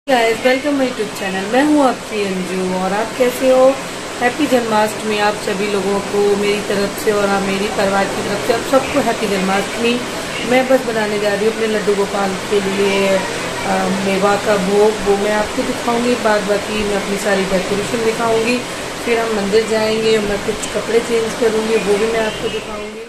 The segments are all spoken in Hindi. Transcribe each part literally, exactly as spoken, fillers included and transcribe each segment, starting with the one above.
Guys, welcome my YouTube channel. मैं हूं आपकी अंजू और आप कैसे हो। हैप्पी जन्माष्टमी आप सभी लोगों को मेरी तरफ से और आप मेरी परिवार की तरफ से आप सबको हैप्पी जन्माष्टमी। मैं बस बनाने जा रही हूँ अपने लड्डू गोपाल के लिए आ, मेवा का भोग, वो मैं आपको दिखाऊंगी। बाद बाकी मैं अपनी सारी डेकोरेशन दिखाऊंगी। फिर हम मंदिर जाएंगे और मैं कुछ कपड़े चेंज करूँगी, वो भी मैं आपको दिखाऊँगी।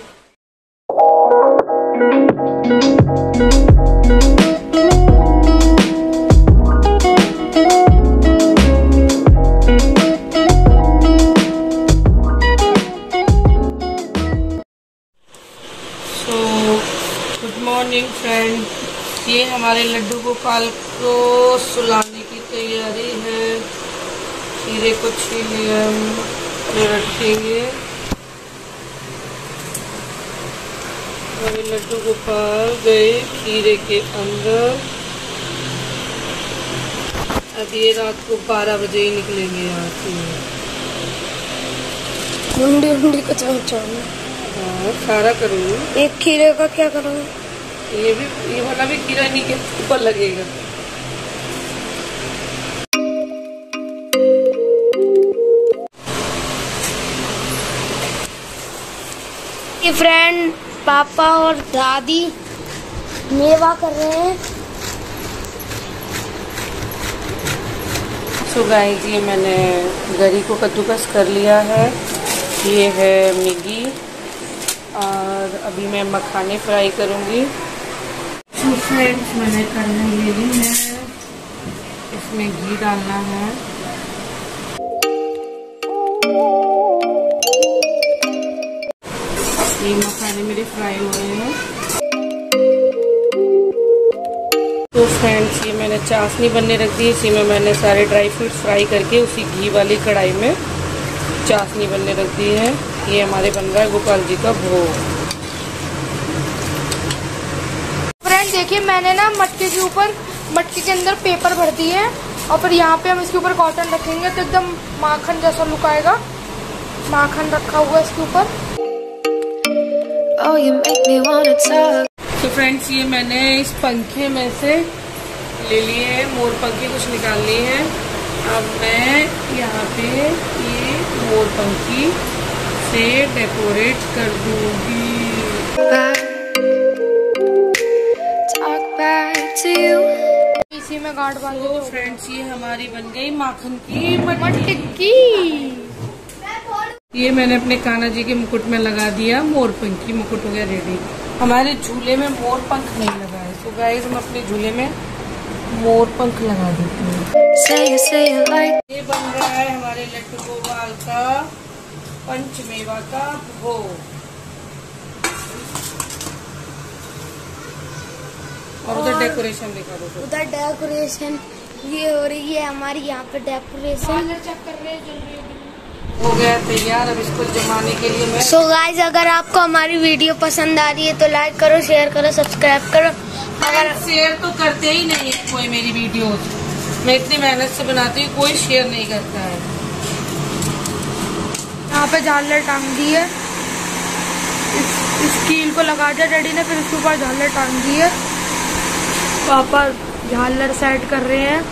गुड मॉर्निंग फ्रेंड, ये हमारे लड्डू गोपाल को सुलाने की तैयारी है। खीरे को छील हम रखेंगे। हमारे लड्डू गोपाल गए खीरे के अंदर। अब ये रात को बारह बजे ही निकलेंगे यहाँ से। मुंडी मुंडी को चमचाना। हाँ, सारा करूँगी। एक खीरे का क्या करूँगी? ये भी, ये वाला भी खीरा नहीं के ऊपर लगेगा। ये फ्रेंड पापा और दादी मेवा कर रहे हैं। सो गाइस, ये मैंने गरी को कद्दूकस कर लिया है। ये है मैगी और अभी मैं मखाने फ्राई करूँगी। तो फ्रेंड्स, मैंने कढ़ाई ले ली है, इसमें घी डालना है। ये मखाने मेरे फ्राई हो रहे हैं। तो फ्रेंड्स, ये मैंने चाशनी बनने रख दी। इसी में मैंने सारे ड्राई फ्रूट्स फ्राई करके उसी घी वाली कढ़ाई में चाशनी बनने रख दी है। ये हमारे बन रहा है गोपाल जी का भोग। फ्रेंड देखिए, मैंने ना मटके के ऊपर मटके के अंदर पेपर भर दिए है और फिर यहाँ पे हम इसके ऊपर कॉटन रखेंगे तो एकदम माखन जैसा लुक आएगा। माखन रखा हुआ है इसके ऊपर। तो फ्रेंड्स, ये मैंने इस पंखे में से ले लिए हैं, मोर पंखे कुछ निकाल लिए हैं। अब मैं यहाँ पे ये मोर पंखी से डेकोरेट कर दूंगी। इसी में गांठ बांध तो फ्रेंड्स, ये हमारी बन गई माखन की मटकी। ये मैंने अपने कान्हा जी के मुकुट में लगा दिया। मोर पंखी मुकुट हो गया रेडी। हमारे झूले में मोर पंख नहीं लगा है, तो गाइस हम अपने झूले में मोर पंख लगा देते हैं। ये बन रहा है हमारे लड्डू गोपाल का पंचमेवा का भोग। और उधर डेकोरेशन दिखा दो। उधर डेकोरेशन ये हो रही है हमारी, यहाँ पे डेकोरेशन चेक कर रहे हैं। हो गया तैयार। अब इसको जमाने के लिए मैं सो so गाइस, अगर आपको हमारी वीडियो पसंद आ रही है तो लाइक करो, शेयर करो, सब्सक्राइब करो। अगर शेयर तो करते ही नहीं है कोई मेरी वीडियो। मैं इतनी मेहनत से बनाती हूँ, कोई शेयर नहीं करता है। यहाँ पे झालर टांग दी है, इस, इस कील को लगा दिया डैडी ने, फिर उसके ऊपर झालर टांग दी है। पापा झालर सेट कर रहे हैं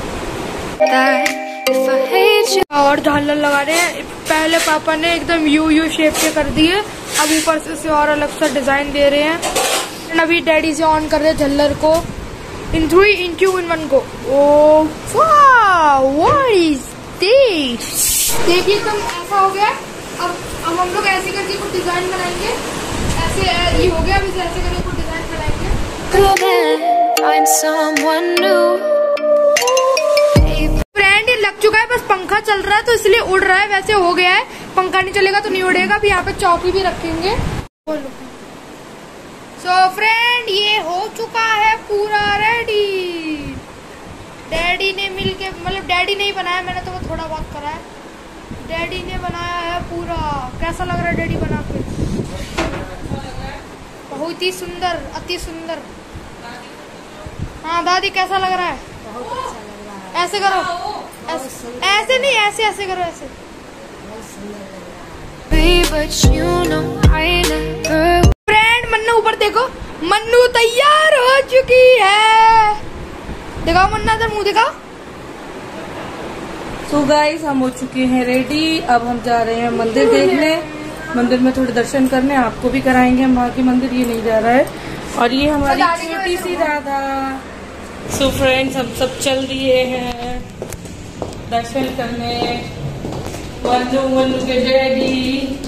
और झालर लगा रहे हैं। पहले पापा ने एकदम यू यू शेप के कर दिए, अब ऊपर से इसे और अलग सा डिजाइन दे रहे हैं। अभी डैडी से ऑन कर रहे हैं झल्लर को। In three in two in one को। Oh wow, what is this. देखिए एकदम ऐसा हो गया। अब अब हम लोग ऐसे करके कुछ डिजाइन बनाएंगे। ऐसे ये हो गया, अब इसे ऐसे करके कुछ डिजाइन बनाएंगे। फ्रेंड, ये लग चुका है, बस पंखा चल रहा है तो इसलिए उड़ रहा है। वैसे हो गया है, पंखा नहीं चलेगा तो नहीं उड़ेगा। अभी यहाँ पे चौकी भी रखेंगे। सो so, फ्रेंड, ये हो चुका है पूरा रेडी। डैडी ने मिलके, मतलब डैडी ने ही बनाया, मैंने तो वो थोड़ा बहुत करा है। डैडी ने बनाया है पूरा। कैसा लग रहा है डैडी बना के? बहुत ही सुंदर, अति सुंदर। हाँ दादी, कैसा लग रहा है? बहुत अच्छा लग रहा है। ऐसे करो, ऐसे, ऐसे नहीं, ऐसे ऐसे करो, ऐसे। फ्रेंड, मन्नू ऊपर देखो, मन्नू तैयार हो चुकी है। दिखाओ मन्ना, इधर मुंह दिखाओ। सो गाइस हम हो चुके हैं रेडी। अब हम जा रहे हैं मंदिर देखने, मंदिर में थोड़े दर्शन करने, आपको भी कराएंगे हम वहाँ के मंदिर। ये नहीं जा रहा है और ये हमारी छोटी सी राधा। सो फ्रेंड्स हम सब चल दिए हैं दर्शन करने। मन्नू मन्नू के डैडी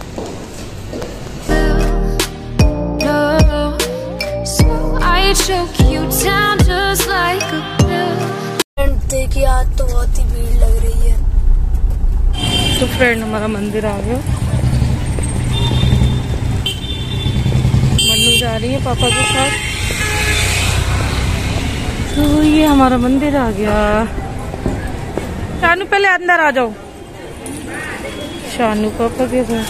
देखिए आज तो बहुत ही भीड़ लग रही है। तो फ्रेंड हमारा मंदिर आ गया। मन्नू जा रही है पापा के साथ। तो ये हमारा मंदिर आ गया। शानू पहले अंदर आ जाओ। शानू पापा के साथ।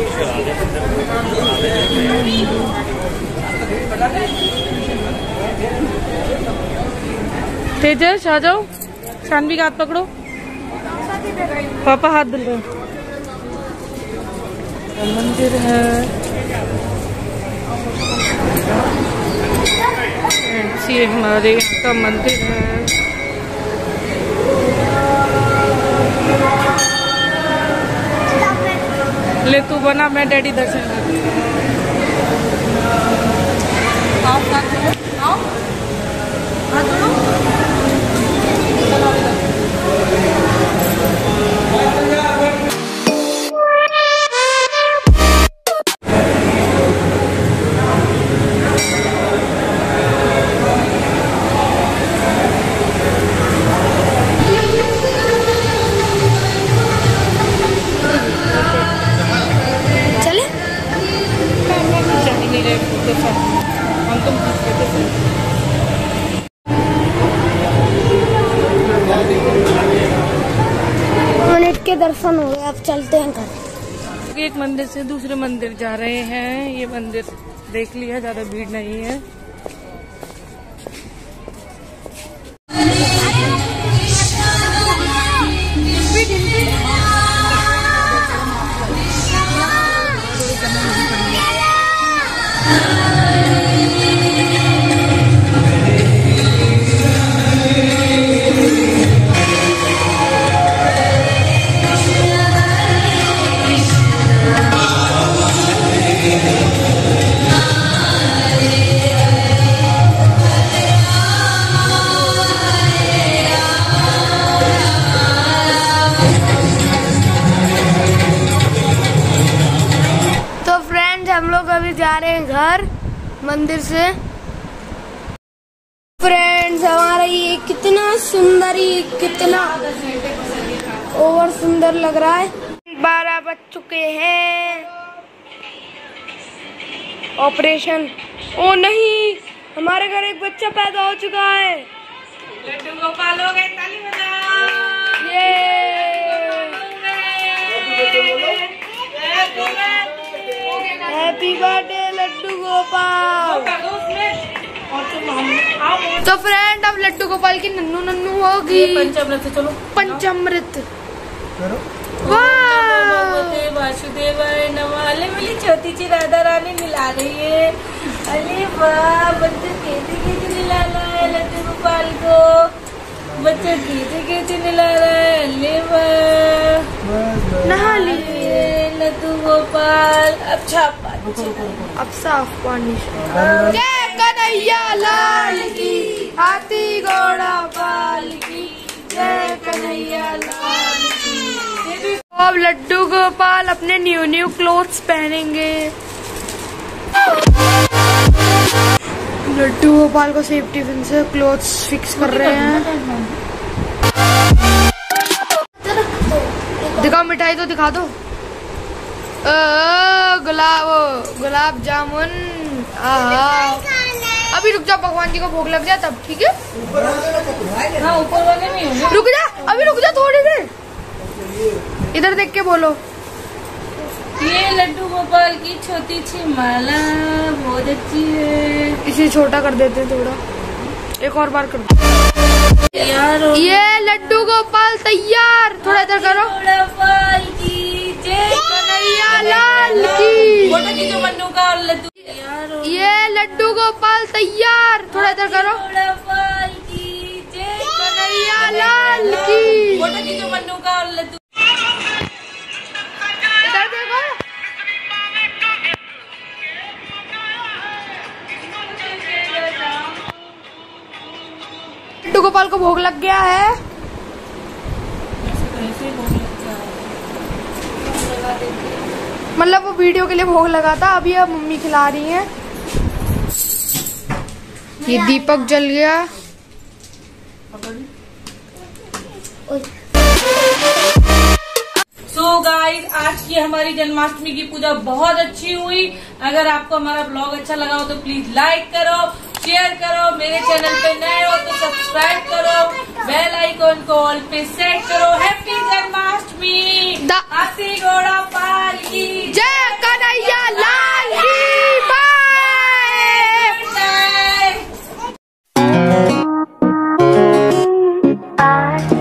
तेजस आ जाओ। शानवी का हाथ पकड़ो। पापा हाथ धुल रहे। मंदिर है, ये हमारे यहाँ का मंदिर है। ले तू बना, मैं डैडी दर्शन करती हूँ। आओ आओ हाथ धो। के दर्शन हो गए, अब चलते हैं घर। एक मंदिर से दूसरे मंदिर जा रहे हैं। ये मंदिर देख लिया, ज्यादा भीड़ नहीं है। हम लोग अभी जा रहे हैं घर मंदिर से। फ्रेंड्स हमारा ये कितना सुंदर, ही कितना ओवर सुंदर लग रहा है। बारह बज चुके हैं। ऑपरेशन, ओ नहीं, हमारे घर एक बच्चा पैदा हो चुका है। लड्डू गोपाल हो गए, ताली बजाओ। ये हैप्पी बर्थडे लड्डू गोपाल। तो फ्रेंड अब लड्डू गोपाल की नन्नू नन्नू होगी। पंचामृत चलो, पंचामृत। वासुदेवाय नमः। अले मिली छोटी सी राधा रानी मिला रही है। अरे वाह, बच्चे कैसे कैसे मिला रहा है लड्डू गोपाल को। बच्चे कैसे कैसे मिला रहा है। अरे वाह, नहा लीजिए लड्डू गोपाल। अच्छा अब साफ पानी से। जय कन्हैया लाल की, हाथी घोड़ा पाल की, जय कन्हैया लाल की। अब लड्डू गोपाल अपने न्यू न्यू क्लोथ्स पहनेंगे। लड्डू गोपाल को सेफ्टी पिन से क्लोथ्स फिक्स कर रहे हैं। दिखाओ मिठाई तो दिखा दो। गुलाब गुलाब जामुन। अभी रुक जा, भगवान जी को भोग लग जाए तब, ठीक है। हाँ, ऊपर वाले में रुक जा, अभी रुक जा थोड़ी देर। इधर देख के बोलो। ये लड्डू गोपाल की छोटी सी माला बहुत अच्छी है। इसे छोटा कर देते हैं थोड़ा, एक और बार कर दो यार। ये लड्डू गोपाल तैयार। थोड़ा इधर करो। गोपाल की जय, कन्हैया लाल की। फोटो खींचो मन्नू का और लड्डू यार। ये लड्डू गोपाल तैयार। थोड़ा इधर करो। गोपाल की का लड्डू। इधर देखो, लड्डू गोपाल को भोग लग गया है। मतलब वो वीडियो के लिए भोग लगा था, अभी अब मम्मी खिला रही हैं। ये दीपक जल गया। सो so गाइस, आज की हमारी जन्माष्टमी की पूजा बहुत अच्छी हुई। अगर आपको हमारा ब्लॉग अच्छा लगा हो तो प्लीज लाइक करो, शेयर करो, मेरे चैनल पे नए हो तो सब्सक्राइब करो, बेल आइकॉन को ऑल पे सेट करो। हैप्पी जन्माष्टमी। हाथी घोड़ा पाल की जय, कन्हैया लाल की बाय।